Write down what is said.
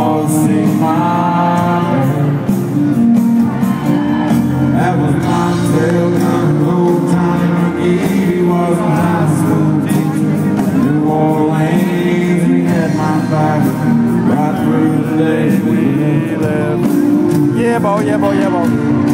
all see my band. That was my tail gun, old Johnny McGee. He was a high school teacher in New Orleans. He had my back right through the day we left. Yeah, boy, yeah, boy, yeah, boy.